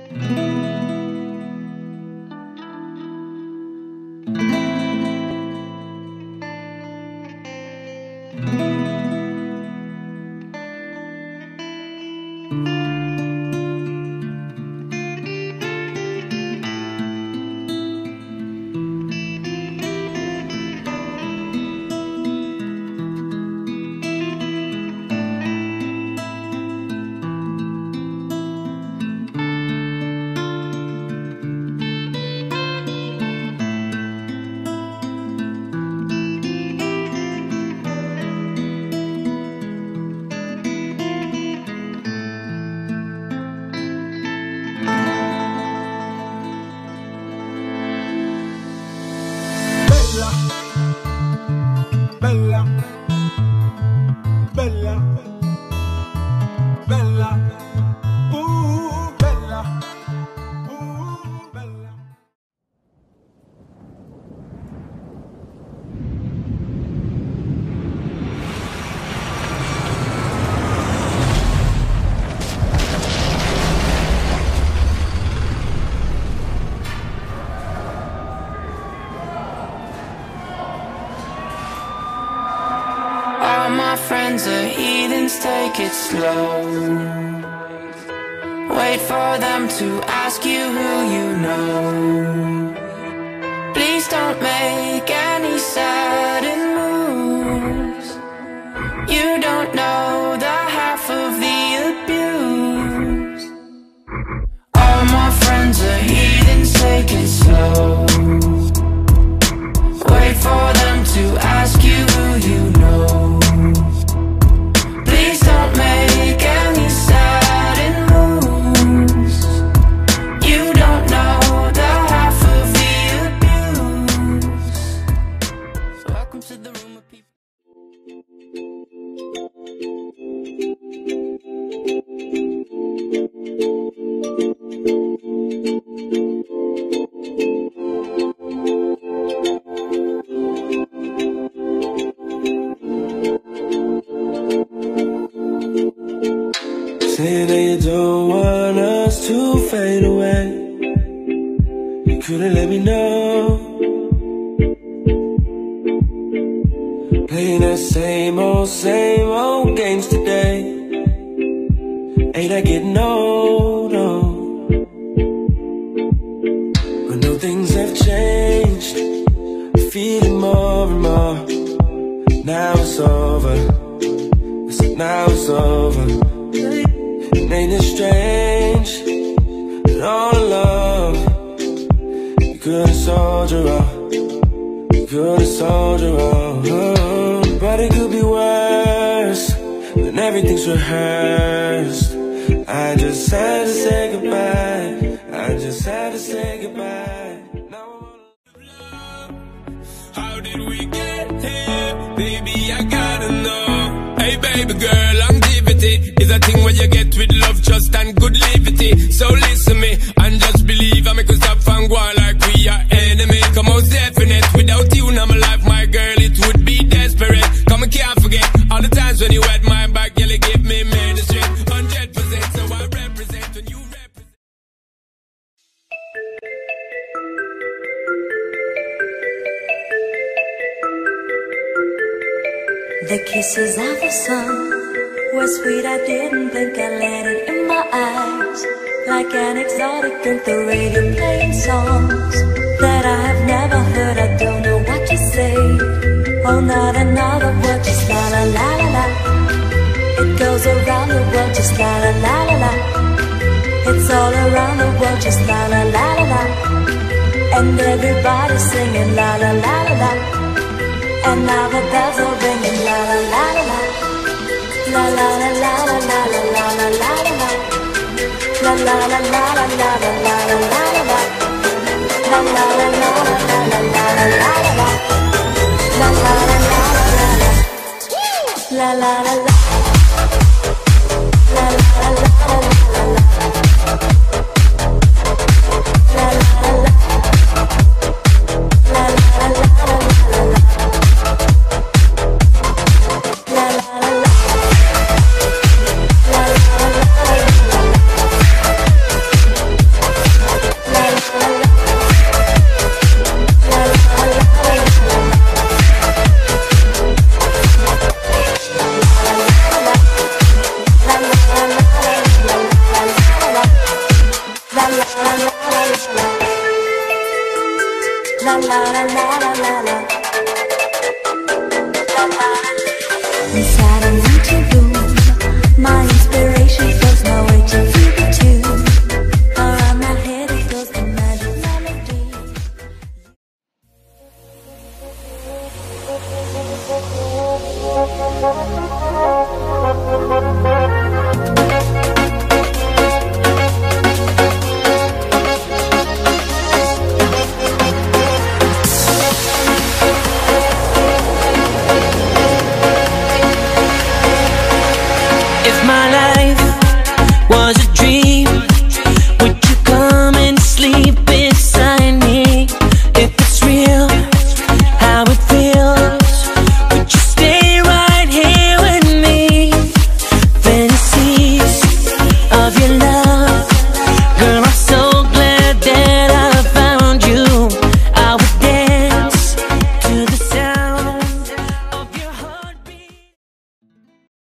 Bella, bella, bella, bella, bella. All my friends are heathens, take it slow. Wait for them to ask you who you know. Please don't make any sudden moves. You don't know the half of the abuse. All my friends are heathens, take it slow. Wait for them to ask you who you know. Please don't make any sudden moves. You don't know the half of the abuse. Welcome to the room of people. Say that you don't want us to fade away. You couldn't let me know. Playing the same old games today. Ain't I getting old, oh. But no, things have changed. Feeling more and more. Now it's over. Now it's over. Ain't it strange that all along you could've soldiered on, you could've soldiered on. But it could be worse when everything's rehearsed. I just had to say goodbye, I just had to say goodbye. How did we get here? Baby, I gotta know. Hey baby girl, longevity is a thing where you get with love, trust and good liberty. So listen me and just believe I make us stop and go on like we are enemy. Come on, definite, without you now my life, my girl, it would be desperate. Come and can't forget all the times when you had my back, girl, you give me ministry 100%, so I represent when you represent. The kisses of the sun were sweet, I didn't think I let it in my eyes. Like an exotic on the radio playing songs that I have never heard, I don't know what to say. Oh, not another word, just la la la la la. It goes around the world, just la la la la la. It's all around the world, just la la la la la. And everybody's singing la la la la la. And now the bells are ringing, la la la la la. La la la la la la la la la la la. La la la la la la la la la la la. La la la la la la la la la la. La la la la la la. La la la la. La la la la la la. La la la la. La la la la la la. La la la la la la la. Inside an empty room, my inspiration flows my way to feel the tune. Around my head it goes the magic melody. If my life was a dream,